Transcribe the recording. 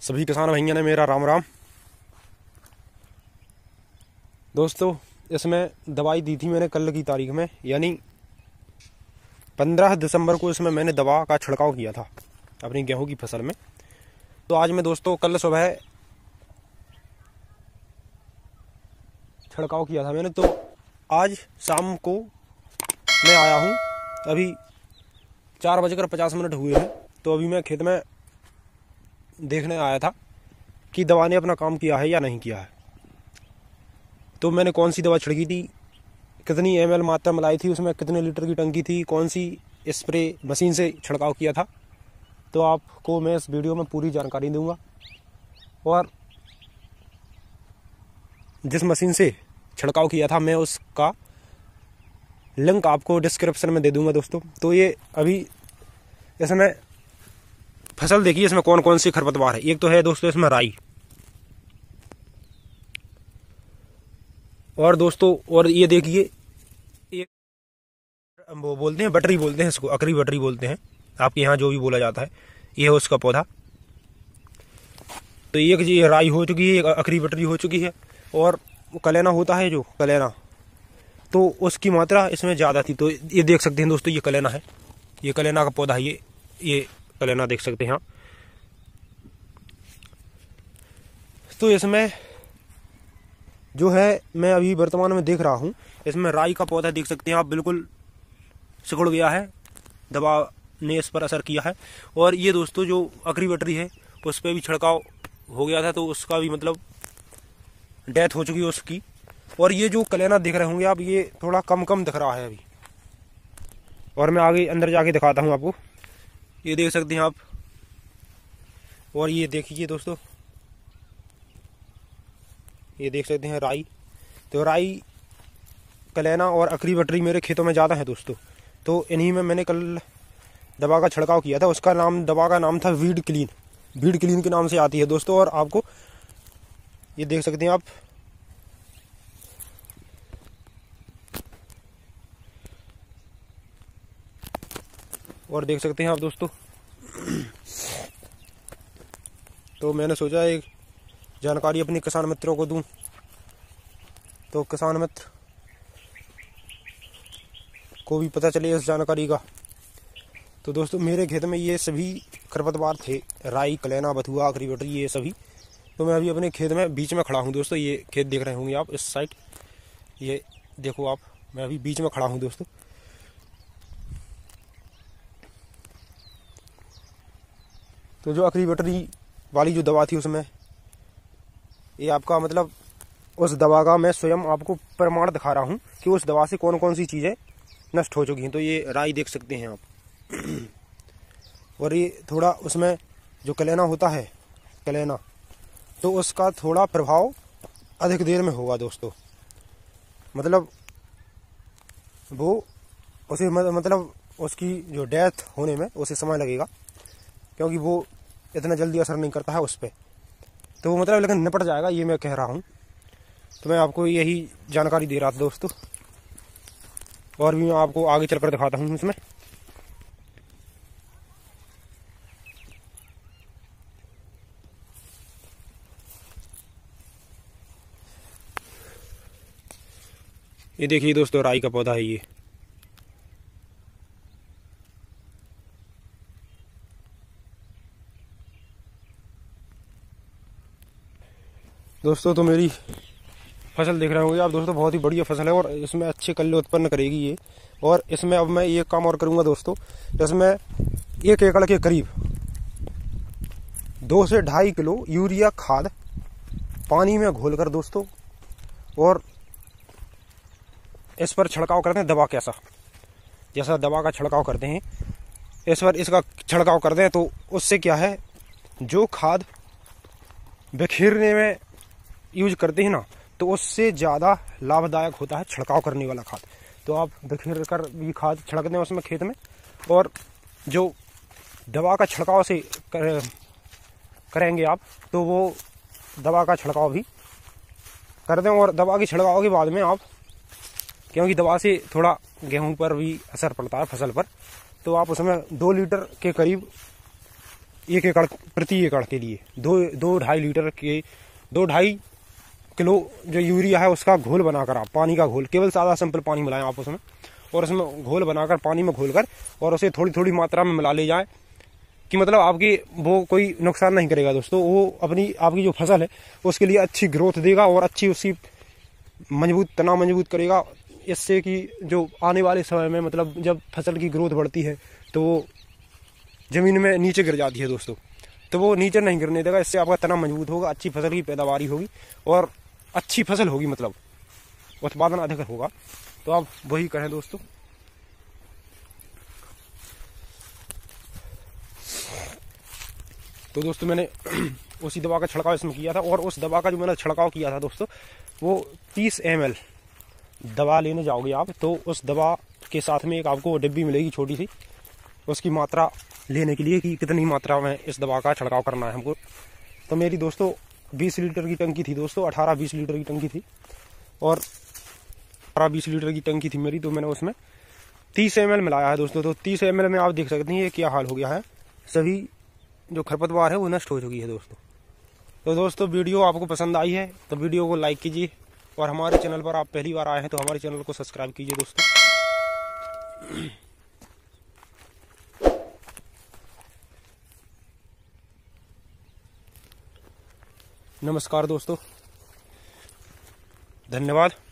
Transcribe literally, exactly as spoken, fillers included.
सभी किसान भैया ने मेरा राम राम। दोस्तों, इसमें दवाई दी थी मैंने कल की तारीख में, यानी पंद्रह दिसंबर को इसमें मैंने दवा का छिड़काव किया था अपनी गेहूं की फसल में। तो आज मैं दोस्तों कल सुबह छिड़काव किया था मैंने, तो आज शाम को मैं आया हूं। अभी चार बजकर पचास मिनट हुए हैं। तो अभी मैं खेत में देखने आया था कि दवा ने अपना काम किया है या नहीं किया है। तो मैंने कौन सी दवा छिड़की थी, कितनी एम एल मात्रा मिलाई थी, उसमें कितने लीटर की टंकी थी, कौन सी स्प्रे मशीन से छिड़काव किया था, तो आपको मैं इस वीडियो में पूरी जानकारी दूंगा। और जिस मशीन से छिड़काव किया था मैं उसका लिंक आपको डिस्क्रिप्शन में दे दूंगा दोस्तों। तो ये अभी इसमें फसल देखिए, इसमें कौन कौन सी खरपतवार है। एक तो है दोस्तों इसमें राई, और दोस्तों और ये देखिए एक वो बोलते हैं बटरी, बोलते हैं इसको, अकरी बटरी बोलते हैं, आपके यहाँ जो भी बोला जाता है। ये है उसका पौधा। तो एक ये राई हो चुकी है, एक अकरी बटरी हो चुकी है, और कलेना होता है जो कलेना, तो उसकी मात्रा इसमें ज़्यादा थी। तो ये देख सकते हैं दोस्तों, ये कलेना है, ये कलेना का पौधा है, ये ये कलेना देख सकते हैं आप। तो इसमें जो है मैं अभी वर्तमान में देख रहा हूँ, इसमें राई का पौधा देख सकते हैं आप, बिल्कुल सिकुड़ गया है, दवा ने इस पर असर किया है। और ये दोस्तों जो अकरी बटरी है उस पर भी छिड़काव हो गया था, तो उसका भी मतलब डेथ हो चुकी है उसकी। और ये जो कलेना दिख रहे होंगे आप, ये थोड़ा कम कम दिख रहा है अभी, और मैं आगे अंदर जाके दिखाता हूँ आपको। ये देख सकते हैं आप, और ये देखिए दोस्तों, ये देख सकते हैं राई। तो राई, कलेना और अकरी बटरी मेरे खेतों में ज़्यादा है दोस्तों। तो इन्हीं में मैंने कल दवा का छिड़काव किया था। उसका नाम, दवा का नाम था वीड क्लीन, वीड क्लीन के नाम से आती है दोस्तों। और आपको ये देख सकते हैं आप, और देख सकते हैं आप दोस्तों। तो मैंने सोचा एक जानकारी अपने किसान मित्रों को दूं, तो किसान मित्र को भी पता चले इस जानकारी का। तो दोस्तों मेरे खेत में ये सभी खरपतवार थे, राई, कलेना, बथुआ, अकरी बटरी, ये सभी। तो मैं अभी अपने खेत में बीच में खड़ा हूं दोस्तों। ये खेत देख रहे होंगे आप इस साइड, ये देखो आप, मैं अभी बीच में खड़ा हूं दोस्तों। तो जो अकरी बटरी वाली जो दवा थी उसमें ये आपका मतलब उस दवा का मैं स्वयं आपको प्रमाण दिखा रहा हूँ कि उस दवा से कौन कौन सी चीज़ें नष्ट हो चुकी हैं। तो ये राई देख सकते हैं आप, और ये थोड़ा उसमें जो कलेना होता है, कलेना, तो उसका थोड़ा प्रभाव अधिक देर में होगा दोस्तों। मतलब वो उसे मतलब उसकी जो डेथ होने में उसे समय लगेगा, क्योंकि वो इतना जल्दी असर नहीं करता है उस पर। तो वो मतलब लेकिन निपट जाएगा, ये मैं कह रहा हूँ। तो मैं आपको यही जानकारी दे रहा था दोस्तों, और भी मैं आपको आगे चलकर दिखाता हूँ इसमें। ये देखिए दोस्तों, राई का पौधा है ये। दोस्तों तो मेरी फसल देख रहे होंगे आप दोस्तों, बहुत ही बढ़िया फसल है, और इसमें अच्छे कल्ले उत्पन्न करेगी ये। और इसमें अब मैं एक काम और करूंगा दोस्तों, इसमें एक एकड़ के करीब दो से ढाई किलो यूरिया खाद पानी में घोलकर दोस्तों, और इस पर छिड़काव करते हैं दवा, कैसा जैसा दवा का छिड़काव करते हैं इस पर इसका छिड़काव करते हैं। तो उससे क्या है, जो खाद बिखेरने में यूज करते हैं ना, तो उससे ज़्यादा लाभदायक होता है छिड़काव करने वाला खाद। तो आप बिखेर कर भी खाद छिड़कते हैं उसमें खेत में, और जो दवा का छिड़काव से कर, करेंगे आप, तो वो दवा का छिड़काव भी कर दें। और दवा की छिड़काव के बाद में आप, क्योंकि दवा से थोड़ा गेहूं पर भी असर पड़ता है, फसल पर, तो आप उसमें दो लीटर के करीब एक एकड़ प्रति एकड़ के लिए दो दो ढाई लीटर के दो ढाई किलो जो यूरिया है उसका घोल बनाकर आप पानी का घोल, केवल सादा सिंपल पानी मिलाएं आप उसमें, और उसमें घोल बनाकर पानी में घोल कर और उसे थोड़ी थोड़ी मात्रा में मिला ले जाएं कि मतलब आपकी वो कोई नुकसान नहीं करेगा दोस्तों। वो अपनी आपकी जो फसल है उसके लिए अच्छी ग्रोथ देगा और अच्छी उसकी मजबूत तना मजबूत करेगा, इससे कि जो आने वाले समय में मतलब जब फसल की ग्रोथ बढ़ती है तो वो ज़मीन में नीचे गिर जाती है दोस्तों, तो वो नीचे नहीं गिरने देगा। इससे आपका तना मजबूत होगा, अच्छी फसल की पैदावारी होगी और अच्छी फसल होगी, मतलब उत्पादन अधिक होगा। तो आप वही करें दोस्तों। तो दोस्तों मैंने उसी दवा का छिड़काव इसमें किया था, और उस दवा का जो मैंने छिड़काव किया था दोस्तों वो तीस एम एल दवा लेने जाओगे आप तो उस दवा के साथ में एक आपको डिब्बी मिलेगी छोटी सी, उसकी मात्रा लेने के लिए कि कितनी मात्रा में इस दवा का छिड़काव करना है हमको। तो मेरी दोस्तों बीस लीटर की टंकी थी दोस्तों, अठारह बीस लीटर की टंकी थी, और अठारह बीस लीटर की टंकी थी मेरी, तो मैंने उसमें तीस एम एल मिलाया है दोस्तों। तो तीस एम एल में आप देख सकते हैं ये क्या हाल हो गया है, सभी जो खरपतवार है वो नष्ट हो चुकी है दोस्तों। तो दोस्तों वीडियो आपको पसंद आई है तो वीडियो को लाइक कीजिए, और हमारे चैनल पर आप पहली बार आए हैं तो हमारे चैनल को सब्सक्राइब कीजिए दोस्तों। नमस्कार दोस्तों, धन्यवाद।